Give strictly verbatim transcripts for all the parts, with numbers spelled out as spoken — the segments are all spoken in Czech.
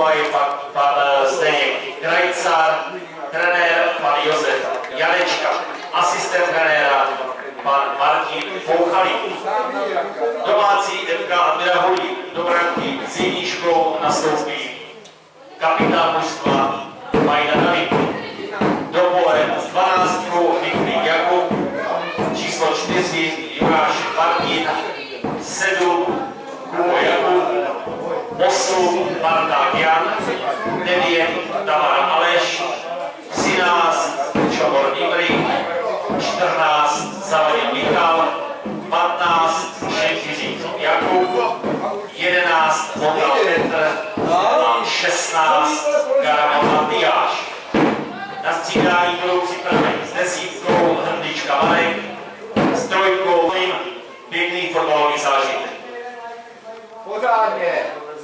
nastupovají pan Zdeněk Krajcar, trenér pan Josef Janečka, asistent trenéra pan Martin Pouchalík. Domácí F K Admira Holí do branky s jedničkou nastoupí kapitán mužstva Majda David. Do pole s dvanáctkou Mikulík Jakub, číslo čtyři Juráš Martin, sedm Kubo Jakub, osm Barták Jan, devět Tamara Aleš, třináct Čobor Imrik, čtrnáct Zavadil Michal, patnáct Šenkyřík Jakub, jedenáct Motal Petr a šestnáct Karaman Matyáš. Na střídání budou připraveni s desítkou Hrdička Marek, s trojkou pěkný fotbalový zážitek. Pořádně.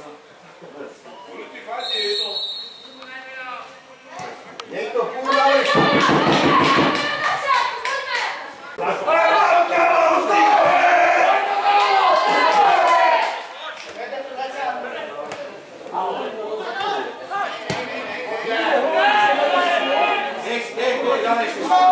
Je to půl daleko. Nech, nech, nech,